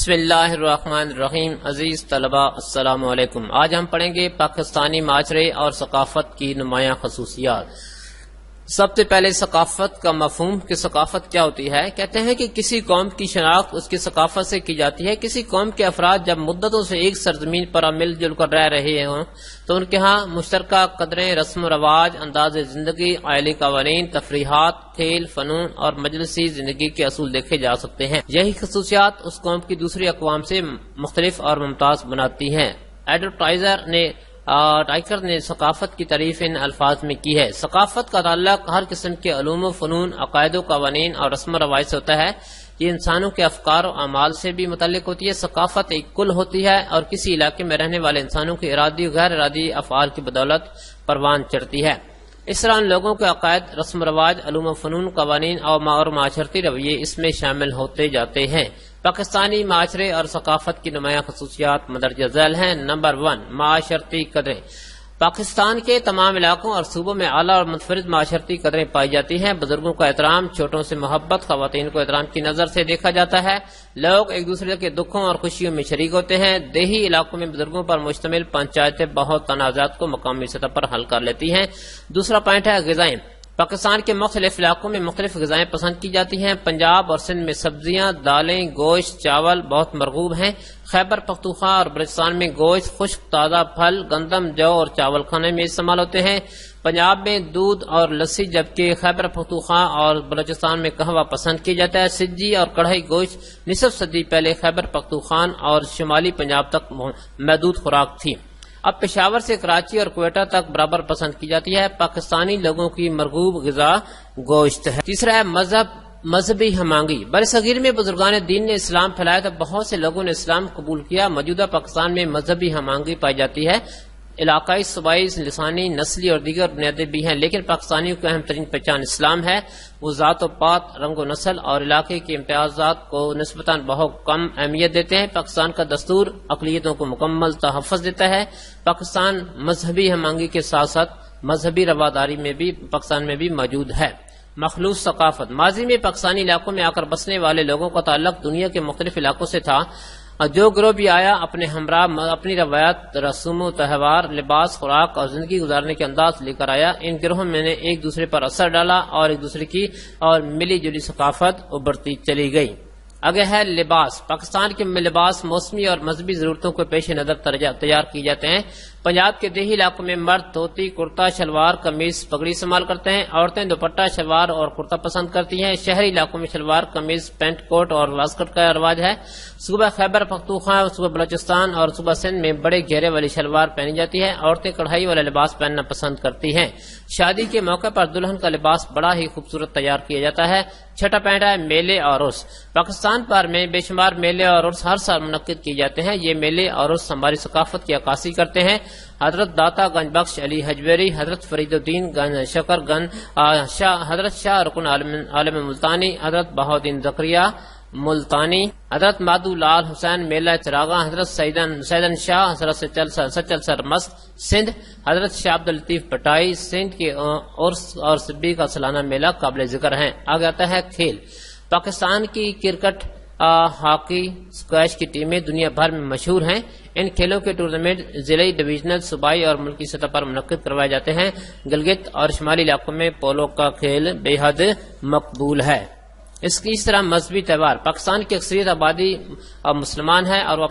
بسم اللہ الرحمن الرحیم. عزیز طلبہ السلام علیکم. آج ہم پڑھیں گے پاکستانی معاشرے اور ثقافت کی نمایاں خصوصیات. سب سے پہلے ثقافت کا مفہوم کہ ثقافت کیا ہوتی ہے. کہتے ہیں کہ کسی قوم کی شناخت اس کی ثقافت سے کی جاتی ہے. کسی قوم کے افراد جب مدتوں سے ایک سرزمین پر مل جل کر رہ رہے ہوں تو ان کے ہاں مشترکہ قدریں، رسم و رواج، انداز زندگی، عائلی قوانین، تفریحات، کھیل، فنون اور مجلسی زندگی کے اصول دیکھے جا سکتے ہیں. یہی خصوصیات اس قوم کی دوسری اقوام سے مختلف اور ممتاز بناتی ہیں. ٹائکر نے ثقافت کی تعریف ان الفاظ میں کی ہے. ثقافت کا تعلق ہر قسم کے علوم و فنون، عقائد و قوانین اور رسم و رواج سے ہوتا ہے. یہ انسانوں کے افکار و اعمال سے بھی متعلق ہوتی ہے. ثقافت ایک کل ہوتی ہے اور کسی علاقے میں رہنے والے انسانوں کے ارادی و غیر ارادی افعال کی بدولت پروان چڑھتی ہے. اس طرح ان لوگوں کے عقائد، رسم و رواج، علوم و فنون، قوانین اور معاشرتی رویے اس میں شامل ہوتے جاتے ہیں. پاکستانی معاشرے اور ثقافت کی نمایاں خصوصیات مندرجہ ذیل ہیں. نمبر 1، معاشرتی قدریں. پاکستان کے تمام علاقوں اور صوبوں میں اعلیٰ اور منفرد معاشرتی قدریں پائی جاتی ہیں. بزرگوں کا احترام، چھوٹوں سے محبت، خواتین کو احترام کی نظر سے دیکھا جاتا ہے. لوگ ایک دوسرے کے دکھوں اور خوشیوں میں شریک ہوتے ہیں. دیہی علاقوں میں بزرگوں پر مشتمل پنچایتیں بہت تنازعات کو مقامی سطح پر حل کر لیتی ہیں. دوسرا پوائنٹ ہے غذائیں. پاکستان کے مختلف علاقوں میں مختلف غذائیں پسند کی جاتی ہیں. پنجاب اور سندھ میں سبزیاں، دالیں، گوشت، چاول بہت مرغوب ہیں. خیبر پختونخوا اور بلوچستان میں گوشت، خشک تازہ پھل، گندم، جو اور چاول کھانے میں استعمال ہوتے ہیں. پنجاب میں دودھ اور لسی جبکہ خیبر پختونخوا اور بلوچستان میں قہوہ پسند کیا جاتا ہے. سجی اور کڑھائی گوشت نصف صدی پہلے خیبر پختونخوا اور شمالی پنجاب تک محدود خوراک تھی. اب پشاور سے کراچی اور کوئٹہ تک برابر پسند کی جاتی ہے. پاکستانی لوگوں کی مرغوب غذا گوشت ہے. تیسرا ہے مذہبی ہم آہنگی. برصغیر میں بزرگان دین نے اسلام پھیلایا تو بہت سے لوگوں نے اسلام قبول کیا. موجودہ پاکستان میں مذہبی ہم آہنگی پائی جاتی ہے. علاقائی، صوبائی، لسانی، نسلی اور دیگر بنیادیں بھی ہیں، لیکن پاکستانیوں کی اہم ترین پہچان اسلام ہے. وہ ذات و پات، رنگ و نسل اور علاقے کے امتیازات کو نسبتاً بہت کم اہمیت دیتے ہیں. پاکستان کا دستور اقلیتوں کو مکمل تحفظ دیتا ہے. پاکستان مذہبی ہم آہنگی کے ساتھ ساتھ مذہبی رواداری میں بھی پاکستان میں بھی موجود ہے. مخلوط ثقافت. ماضی میں پاکستانی علاقوں میں آ کر بسنے والے لوگوں کا تعلق دنیا کے مختلف علاقوں سے تھا. جو گروہ بھی آیا اپنے ہمراہ اپنی روایات، رسوم و تہوار، لباس، خوراک اور زندگی گزارنے کے انداز لے کر آیا. ان گروہوں میں نے ایک دوسرے پر اثر ڈالا اور ایک دوسرے کی اور ملی جلی ثقافت ابھرتی چلی گئی. آگے ہے لباس. پاکستان کے لباس موسمی اور مذہبی ضرورتوں کو پیش نظر تیار کیے جاتے ہیں. پنجاب کے دیہی علاقوں میں مرد دھوتی، کرتا، شلوار، قمیض، پگڑی استعمال کرتے ہیں. عورتیں دوپٹہ، شلوار اور کرتا پسند کرتی ہیں. شہری علاقوں میں شلوار، قمیض، پینٹ کوٹ اور واسکٹ کا رواج ہے. صوبہ خیبر پختونخوا، صوبہ بلوچستان اور صوبہ سندھ میں بڑے گھیرے والی شلوار پہنی جاتی ہے. عورتیں کڑھائی والا لباس پہننا پسند کرتی ہیں. شادی کے موقع پر دلہن کا لباس بڑا ہی خوبصورت تیار کیا جاتا ہے. چھٹا پوائنٹ ہے میلے اور عرس. پاکستان پر میں بے شمار میلے اور عرس ہر سال منعقد کیے جاتے ہیں. یہ میلے اور عرس ہماری ثقافت کی عکاسی کرتے ہیں. حضرت داتا گنج بخش علی حجویری، حضرت فرید الدین گنج شکر گنج، حضرت شاہ رکن عالم ملتانی، حضرت بہاؤالدین زکریا ملتانی، حضرت مادو لال حسین میلہ چراغاں، حضرت سیدن شاہ، حضرت سچل سر مسک سندھ، حضرت شاہ عبداللطیف بٹائی سندھ کے عرس اور سبی کا سالانہ میلہ قابل ذکر ہیں. آگے آتا ہے کھیل. پاکستان کی کرکٹ، ہاکی، اسکواش کی ٹیمیں دنیا بھر میں مشہور ہیں. ان کھیلوں کے ٹورنامنٹ ضلعی، ڈویژنل، صوبائی اور ملکی سطح پر منعقد کروائے جاتے ہیں. گلگت اور شمالی علاقوں میں پولو کا کھیل بے حد مقبول ہے. اس طرح مذہبی تہوار. پاکستان کی اکثریت آبادی مسلمان ہے اور وہ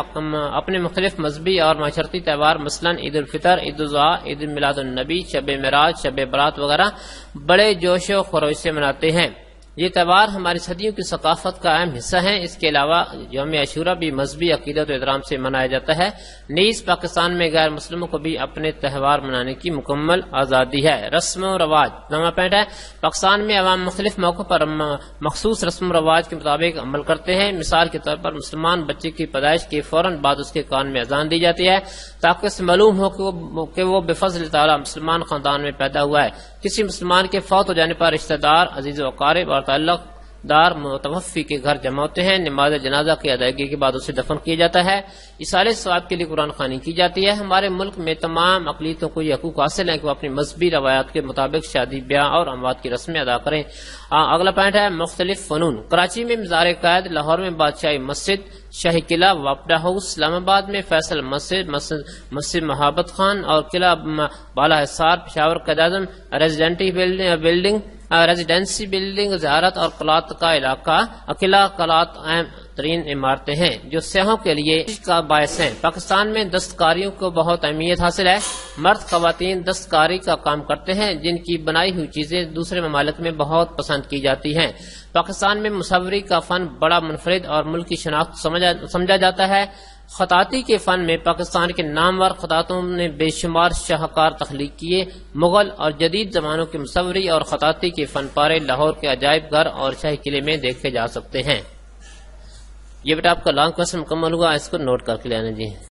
اپنے مختلف مذہبی اور معاشرتی تہوار مثلاً عید الفطر، عید الاضحیٰ، عید میلاد النبی، شب معراج، شب برات وغیرہ بڑے جوش و خروش سے مناتے ہیں. یہ تہوار ہماری صدیوں کی ثقافت کا اہم حصہ ہیں. اس کے علاوہ یوم عاشورہ بھی مذہبی عقیدت و احترام سے منایا جاتا ہے. نیز پاکستان میں غیر مسلموں کو بھی اپنے تہوار منانے کی مکمل آزادی ہے. رسم و رواج. نواں پوائنٹ ہے پاکستان میں عوام مختلف موقعوں پر مخصوص رسم و رواج کے مطابق عمل کرتے ہیں. مثال کے طور پر مسلمان بچے کی پیدائش کے فوراً بعد اس کے کان میں اذان دی جاتی ہے تاکہ اسے معلوم ہو کہ وہ بفضل تعالی مسلمان خاندان میں پیدا ہوا ہے. کسی مسلمان کے فوت ہو جانے پر رشتہ دار، عزیز و اقارب اور تعلق دار متوفی کے گھر جمع ہوتے ہیں. نماز جنازہ کی ادائیگی کے بعد اسے دفن کیا جاتا ہے. ایصال ثواب کے لیے قرآن خوانی کی جاتی ہے. ہمارے ملک میں تمام اقلیتوں کو یہ حقوق حاصل ہیں کہ وہ اپنی مذہبی روایات کے مطابق شادی بیاہ اور اموات کی رسمیں ادا کریں. اگلا پوائنٹ ہے مختلف فنون. کراچی میں مزار قائد، لاہور میں بادشاہی مسجد، شاہی قلعہ، واپڈا ہاؤس، اسلام آباد میں فیصل مسجد محبت خان اور قلعہ بالا حصار، پشاور قائداعظم ریزیڈینسی بلڈنگ، زیارت اور قلعات کا علاقہ قلعہ قلعات اہم ترین عمارتیں ہیں جو سیاحوں کے لیے کا باعث ہیں. پاکستان میں دستکاریوں کو بہت اہمیت حاصل ہے. مرد خواتین دستکاری کا کام کرتے ہیں جن کی بنائی ہوئی چیزیں دوسرے ممالک میں بہت پسند کی جاتی ہیں. پاکستان میں مصوری کا فن بڑا منفرد اور ملکی شناخت سمجھا جاتا ہے. خطاطی کے فن میں پاکستان کے نامور خطاطوں نے بے شمار شاہکار تخلیق کیے. مغل اور جدید زمانوں کے مصوری اور خطاطی کے فن پارے لاہور کے عجائب گھر اور شاہی قلعے میں دیکھے جا سکتے ہیں. یہ بیٹا آپ کا لانگ کوسچن مکمل ہوا، اس کو نوٹ کر کے لینا جی.